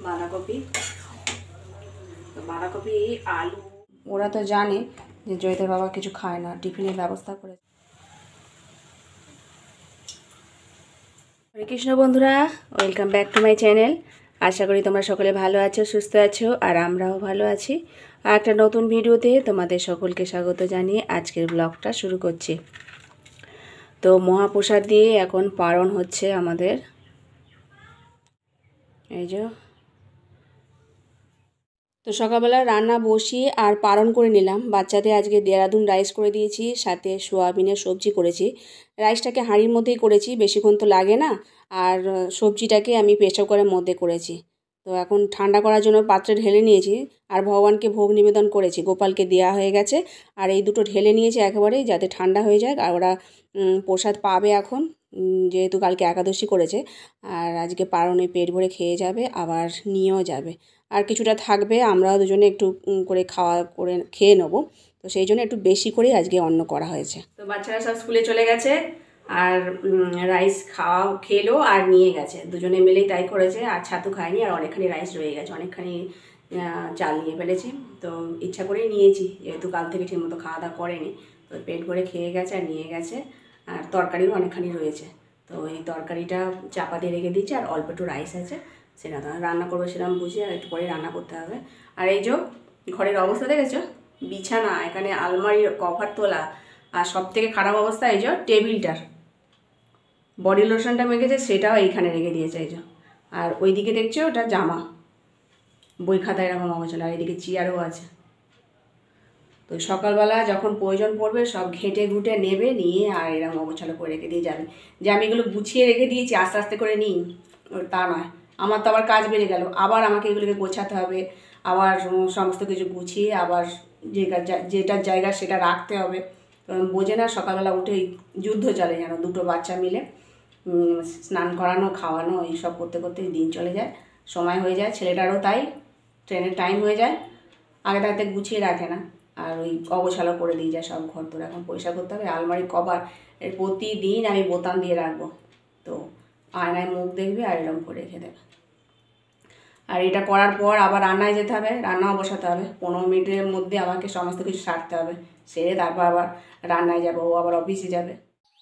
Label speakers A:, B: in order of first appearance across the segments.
A: বাঁধাকপি। তো বাঁধাকপি আলু, ওরা তো জানে যে জয়িতার বাবা কিছু খায় না, টিফিনের ব্যবস্থা করে। হরে কৃষ্ণ বন্ধুরা, welcome back to my channel. আশা করি তোমরা সকলে ভালো আছো, সুস্থ আছো, আর আমরাও ভালো আছি। আর একটা নতুন ভিডিওতে তোমাদের সকলকে স্বাগত জানিয়ে আজকের ব্লগটা শুরু করছি। তো মহাপ্রসাদ দিয়ে এখন পারণ হচ্ছে আমাদের। এই যে তো সকালবেলা রান্না বসিয়ে আর পারণ করে নিলাম। বাচ্চাদের আজকে দেরাদুন রাইস করে দিয়েছি, সাথে সোয়াবিনের সবজি করেছি। রাইসটাকে হাঁড়ির মধ্যেই করেছি, বেশিক্ষণ তো লাগে না। আর সবজিটাকে আমি প্রেসার কুকারের মধ্যে করেছি। তো এখন ঠান্ডা করার জন্য পাত্রে ঢেলে নিয়েছি, আর ভগবানকে ভোগ নিবেদন করেছি। গোপালকে দেওয়া হয়ে গেছে, আর এই দুটো ঢেলে নিয়েছি একেবারেই, যাতে ঠান্ডা হয়ে যায়। আর ওরা প্রসাদ পাবে এখন, যেহেতু কালকে একাদশী করেছে। আর আজকে পারণে পেট ভরে খেয়ে যাবে, আবার নিয়েও যাবে। আর কিছুটা থাকবে, আমরাও দুজনে একটু করে খেয়ে নেবো। তো সেই জন্য একটু বেশি করেই আজকে অন্ন করা হয়েছে। তো বাচ্চারা সব স্কুলে চলে গেছে, আর রাইস খেলো আর নিয়ে গেছে, দুজনে মিলেই তাই করেছে। আর ছাতু খায়নি, আর অনেকখানি রাইস রয়ে গেছে, অনেকখানি চাল নিয়ে ফেলেছি। তো ইচ্ছা করেই নিয়েছি, যেহেতু কাল থেকে ঠিকমতো খাওয়া দাওয়া করেনি। তো পেট ভরে খেয়ে গেছে আর নিয়ে গেছে। আর তরকারিও অনেকখানি রয়েছে, তো এই তরকারিটা চাপা দিয়ে রেখে দিচ্ছি। আর অল্প একটু রাইস আছে, সেটা তো রান্না করবো সেরকম বুঝে, আর একটু পরে রান্না করতে হবে। আর এই যে ঘরের অবস্থা দেখেছো, বিছানা, এখানে আলমারির কভার তোলা, আর সব থেকে খারাপ অবস্থা এই যে টেবিলটার বডি লোশনটা মেখেছে সেটাও এইখানে রেখে দিয়েছে এই যে। আর ওইদিকে দেখছো ওটা জামা, বই খাতা এরকম অবস্থা। আর এদিকে চেয়ারও আছে। তো সকালবেলা যখন প্রয়োজন পড়বে সব ঘেঁটে ঘুটে নেবে, নিয়ে আর এরকম অবছালো করে রেখে দিয়ে যাবে। যে আমি এগুলো গুছিয়ে রেখে দিয়েছি আস্তে আস্তে করে নিই, তা নয়। আমার তো আবার কাজ বেড়ে গেল, আবার আমাকে এগুলোকে গোছাতে হবে, আবার সমস্ত কিছু গুছিয়ে আবার যেটার জায়গা সেটা রাখতে হবে। বোঝে না, সকালবেলা উঠে যুদ্ধ চলে যেন, দুটো বাচ্চা মিলে স্নান করানো, খাওয়ানো, এইসব করতে করতেই দিন চলে যায়, সময় হয়ে যায়। ছেলেটারও তাই, ট্রেনের টাইম হয়ে যায়, আগে থাকতে গুছিয়ে রাখে না, আর ওই অগোছালো করে দিয়ে যায় সব ঘর। তোর এখন পরিষ্কার করতে হবে। আলমারি কভার এর প্রতিদিন আমি বোতাম দিয়ে রাখবো, তো আয়নায় মুখ দেখবে আর এরকম করে রেখে দেবে। আর এটা করার পর আবার রান্নায় যেতে হবে, রান্নাও বসাতে হবে। 15 মিনিটের মধ্যে আমাকে সমস্ত কিছু সারতে হবে, সেরে তারপর আবার রান্নায় যাবো, ও আবার অফিসে যাবে।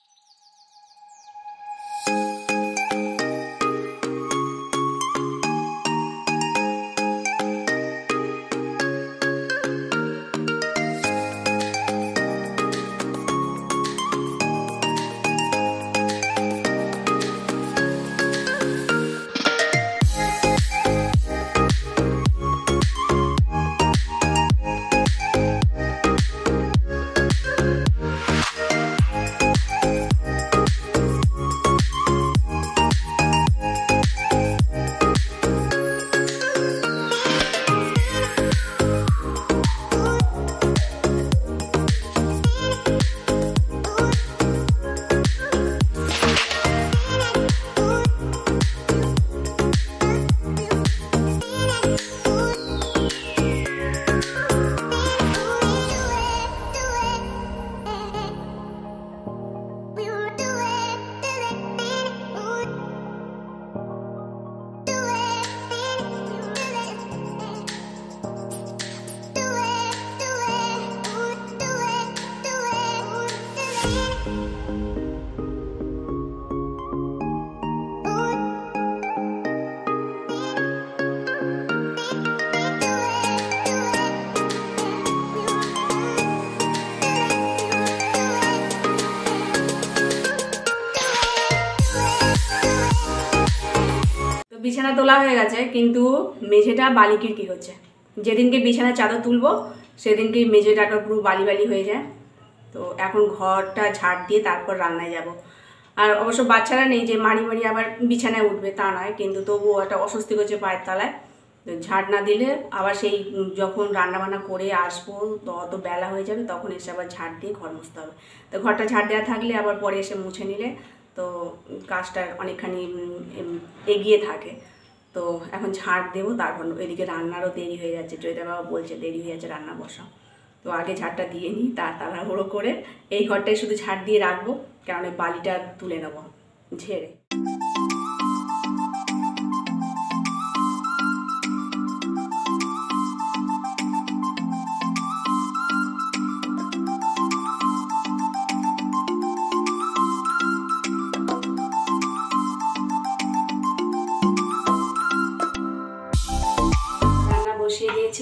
A: বিছানা তোলা হয়ে গেছে, কিন্তু মেঝেটা বালিকির কি হচ্ছে। যেদিনকে বিছানার চাদর তুলবো সেদিনকে মেঝেটাটা পুরো বালি বালি হয়ে যায়। তো এখন ঘরটা ঝাড় দিয়ে তারপর রান্নায় যাব। আর অবশ্য বাচ্চারা নেই যে মারি মারি আবার বিছানায় উঠবে, তা নয়, কিন্তু তবুও একটা অস্বস্তি করছে পায়ের তলায়। তো ঝাড় না দিলে আবার সেই যখন রান্নাবান্না করে আসবো অত বেলা হয়ে যাবে, তখন এসে আবার ঝাড় দিয়ে ঘর মুছতে হবে। তো ঘরটা ঝাড় দেওয়া থাকলে আবার পরে এসে মুছে নিলে তো কাজটা অনেকখানি এগিয়ে থাকে। তো এখন ঝাড় দেবো, তারপর এদিকে রান্নারও দেরি হয়ে যাচ্ছে। জয়িতা বাবা বলছে দেরি হয়ে যাচ্ছে, রান্না বসা। তো আগে ঝাড়টা দিয়ে নিই, তাড়াহুড়ো করে এই ঘরটায় শুধু ঝাড় দিয়ে রাখবো, কারণ এই বালিটা তুলে নেবো ঝেড়ে।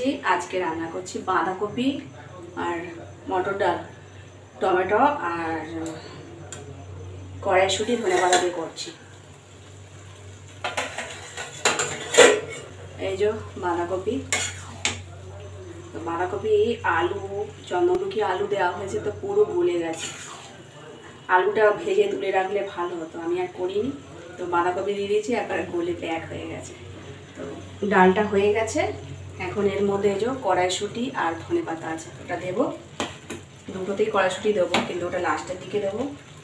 A: আজকে রান্না করছি বাঁধাকপি আর মটর ডাল, টমেটো আর কড়াইশুঁটি ধনেপাতা দিয়ে করছি। এই যে বাঁধাকপি, তো বাঁধাকপি আলু চন্দ্রমুখী আলু দেওয়া হয়েছে, তো পুরো গলে গেছে। আলুটা ভেজে তুলে রাখলে ভালো হতো, আমি আর করিনি। তো বাঁধাকপি দিয়ে দিয়েছি, একবার গলে প্যাক হয়ে গেছে। তো ডালটা হয়ে গেছে, এখন এর মধ্যে এই যে কড়াইশুঁটি আর ধনেপাতা আছে, ওটা দেবো। দুটোতেই কড়াইশুঁটি দেবো, কিন্তু ওটা লাস্টের দিকে দেবো।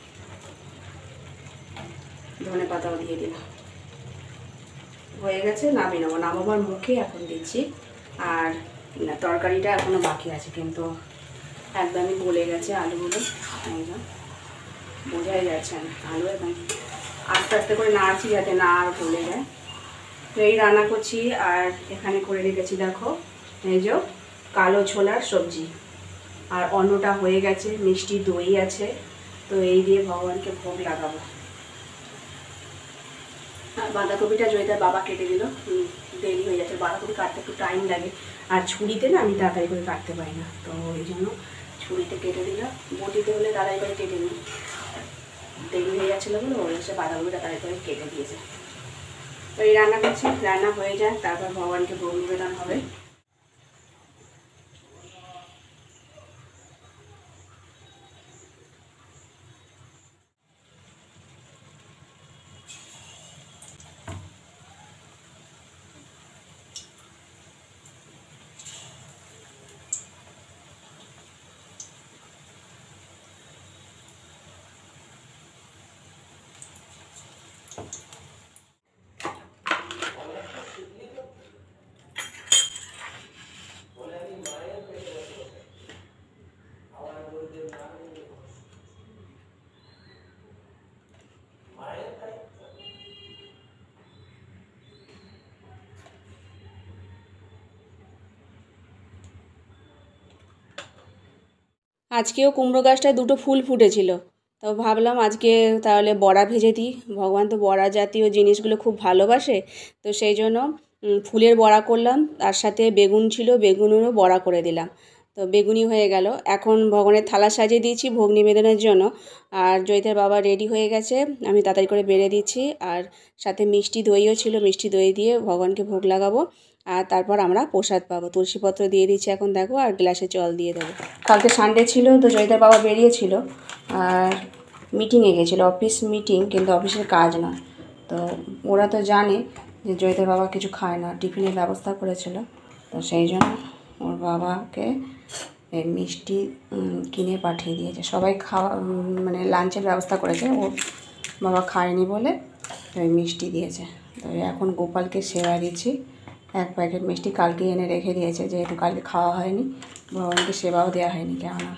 A: ধনেপাতাও দিয়ে দিলাম, হয়ে গেছে। নামিয়ে নেবো, নামাবার মুখে এখন দিচ্ছি। আর তরকারিটা এখনও বাকি আছে, কিন্তু একদমই গলে গেছে আলুগুলো, একদম বোঝাই যাচ্ছে না। আলু একদম আস্তে আস্তে করে নাড়ছি যাতে না আর গলে যায়। তো এই রান্না করছি। আর এখানে করে রেখেছি দেখো, এই যে কালো ছোলার সবজি, আর অন্নটা হয়ে গেছে, মিষ্টি দই আছে। তো এই দিয়ে ভগবানকে ভোগ লাগাবো। আর বাঁধাকপিটা জয়িতার বাবা কেটে দিল, দেরি হয়ে যাচ্ছে। বাঁধাকপি কাটতে একটু টাইম লাগে, আর ছুরিতে না আমি তাড়াতাড়ি করে কাটতে পারি না, তো ওই জন্য ছুরিতে কেটে দিলাম। বটিতে হলে তাড়াতাড়ি করে কেটে নিই, দেরি হয়ে যাচ্ছিলো বলে ওর এসে বাঁধাকপিটা তাড়াতাড়ি করে কেটে দিয়েছে। তো এই রান্না করছি, রান্না হয়ে যায়, তারপর ভগবানকে ভোগ নিবেদন হবে। আজকেও কুমড়ো গাছটায় দুটো ফুল ফুটেছিল, তো ভাবলাম আজকে তাহলে বড়া ভেজে দিই। ভগবান তো বড়া জাতীয় জিনিসগুলো খুব ভালোবাসে, তো সেই জন্য ফুলের বড়া করলাম। তার সাথে বেগুন ছিল, বেগুনেরও বড়া করে দিলাম। তো বেগুনি হয়ে গেল। এখন ভগবানের থালা সাজিয়ে দিয়েছি ভোগ নিবেদনের জন্য। আর জয়িতার বাবা রেডি হয়ে গেছে, আমি তাড়াতাড়ি করে বেড়ে দিচ্ছি। আর সাথে মিষ্টি দইও ছিল, মিষ্টি দই দিয়ে ভগবানকে ভোগ লাগাবো। আর তারপর আমরা প্রসাদ পাবো। তুলসীপত্র দিয়ে দিচ্ছি এখন দেখো, আর গ্লাসে জল দিয়ে দেবো। কালকে সানডে ছিল, তো জয়িতার বাবা বেরিয়েছিল আর মিটিংয়ে গেছিলো, অফিস মিটিং, কিন্তু অফিসের কাজ নয়। তো ওরা তো জানে যে জয়িতার বাবা কিছু খায় না, টিফিনের ব্যবস্থা করেছিল। তো সেই জন্য ওর বাবাকে এই মিষ্টি কিনে পাঠিয়ে দিয়েছে। সবাই খাওয়া মানে লাঞ্চের ব্যবস্থা করেছে, ওর বাবা খায়নি বলে ওই মিষ্টি দিয়েছে। তো এখন গোপালকে সেবা দিচ্ছি। এক প্যাকেট মিষ্টি কালকে এনে রেখে দিয়েছে, যেহেতু কালকে খাওয়া হয়নি, ভগবানকে সেবাও দেওয়া হয়নি। কেননা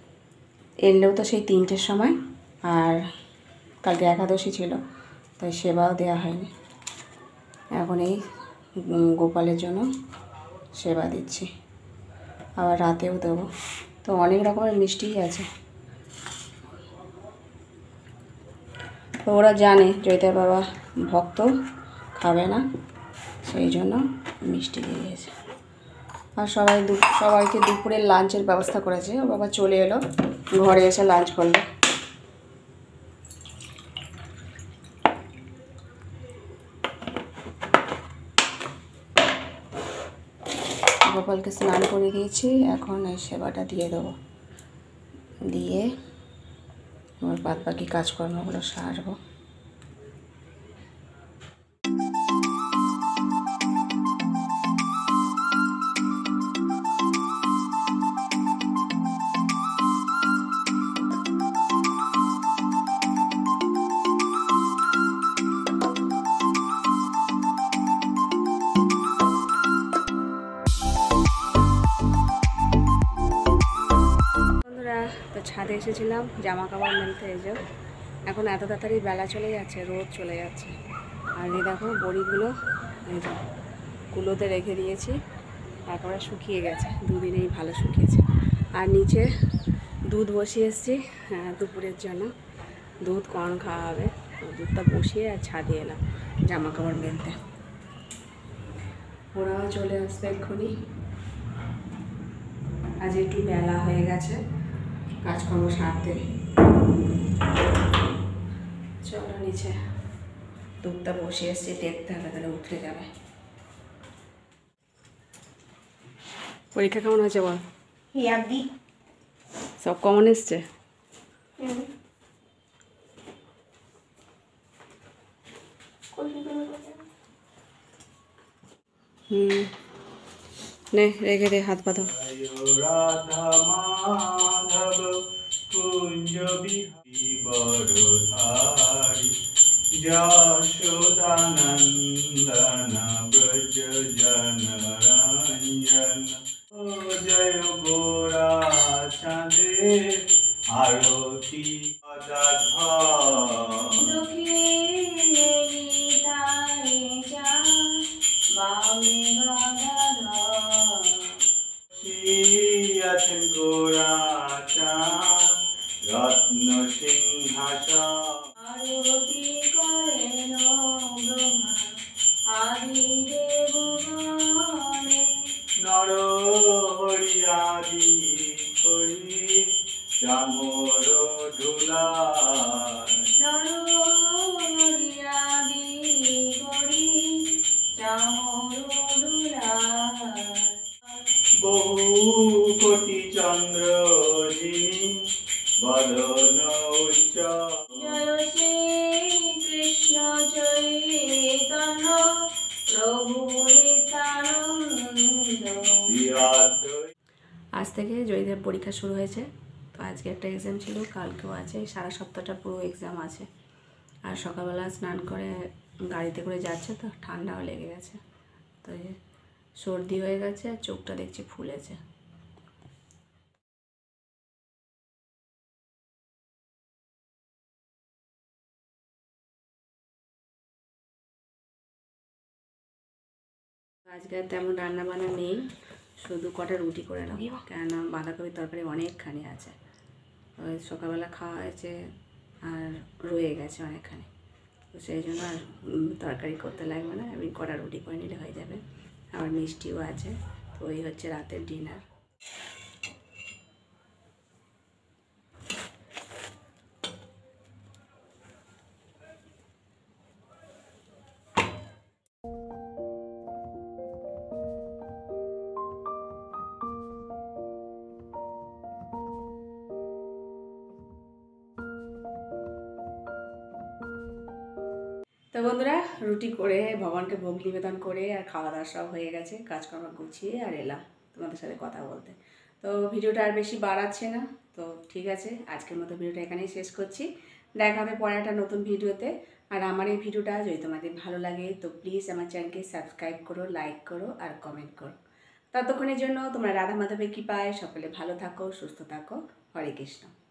A: এলেও তো সেই 3টের সময়, আর কালকে একাদশী ছিল, তাই সেবাও দেওয়া হয়নি। এখন এই গোপালের জন্য সেবা দিচ্ছি, আবার রাতেও দেবো। তো অনেক রকমের মিষ্টিই আছে। তো ওরা জানে জয়িতার বাবা ভক্ত, খাবে না, সেই জন্য মিষ্টি দিয়ে দিয়েছে। আর সবাইকে দুপুরের লাঞ্চের ব্যবস্থা করেছে। ও বাবা চলে এলো, ঘরে এসে লাঞ্চ করলো। গোপালকে স্নান করে দিয়েছি, এখন এই সেবাটা দিয়ে দেবো, দিয়ে আমার বাদ বাকি কাজকর্মগুলো সারবো। তো ছাদে এসেছিলাম জামা কাপড় মেলতে, এই যে এখন এত তাড়াতাড়ি বেলা চলে যাচ্ছে, রোদ চলে যাচ্ছে। আর এই দেখো বড়িগুলো এই যে কুলোতে রেখে দিয়েছি, তারপরে শুকিয়ে গেছে, দুদিনেই ভালো শুকিয়েছে। আর নিচে দুধ বসিয়ে এসেছি দুপুরের জন্য, দুধ কম খাওয়া হবে। তো দুধটা বসিয়ে আর ছাদে এলাম জামা কাপড় মেলতে। ওরাও চলে আসবে এক্ষুনি। আজ একটু বেলা হয়ে গেছে কাজকর্ম সারতে। চলো নিচে দুধটা বসে এসছে, দেখতে হবে তাহলে উঠে যাবে। পরীক্ষা কেমন হয়েছে বল? সব কমন এসছে? নে রেখে দে, হাত পাতো। রাধা মাধব কুঞ্জ বিহারি যশোদানন্দন ব্রজ জনরঞ্জন জয় গোরা চাঁদে আরতি আছেন গোরা চাঁদ রত্ন সিংহাসন আরতি করেন ব্রহ্মা আদি দেবগণে নর হরি আদি করি চামর ধুলা নর হরি আদি করি চামর ধুলা বহু কোটি চন্দ্র যিনি বদন উচ্চ জয় শ্রী কৃষ্ণ চৈতন্য প্রভু নিত্যানন্দ। আজ থেকে জয়দেব পরীক্ষা শুরু হয়েছে। তো আজকে একটা এক্সাম ছিল, কালকেও আছে, সারা সপ্তাহটা পুরো এক্সাম আছে। আর সকালবেলা স্নান করে গাড়িতে করে যাচ্ছে, তো ঠান্ডাও লেগে গেছে, তো সর্দি হয়ে গেছে আর চোখটা দেখছি ফুলেছে। আজকে তেমন রান্না বান্না নেই, শুধু কটা রুটি করে নেব, কেননা বাঁধাকপির তরকারি অনেকখানি আছে। ওই সকালবেলা খাওয়া হয়েছে আর রয়ে গেছে অনেকখানি, তো সেই জন্য আর তরকারি করতে লাগবে না, আমি কটা রুটি করে নিলে হয়ে যাবে। আবার মিষ্টিও আছে, তো ওই হচ্ছে রাতের ডিনার। তো বন্ধুরা, রুটি করে ভগবানকে ভোগ নিবেদন করে আর খাওয়া দাওয়া সব হয়ে গেছে, কাজকর্ম গুছিয়ে আর এলাম তোমাদের সাথে কথা বলতে। তো ভিডিওটা আর বেশি বাড়াচ্ছে না, তো ঠিক আছে, আজকের মতো ভিডিওটা এখানেই শেষ করছি। দেখা হবে পরে একটা নতুন ভিডিওতে। আর আমার এই ভিডিওটা যদি তোমাদের ভালো লাগে তো প্লিজ আমার চ্যানেলকে সাবস্ক্রাইব করো, লাইক করো আর কমেন্ট করো। ততক্ষণের জন্য তোমরা রাধা মাধবের কৃপায় সকলে ভালো থাকো, সুস্থ থাকো। হরে কৃষ্ণ।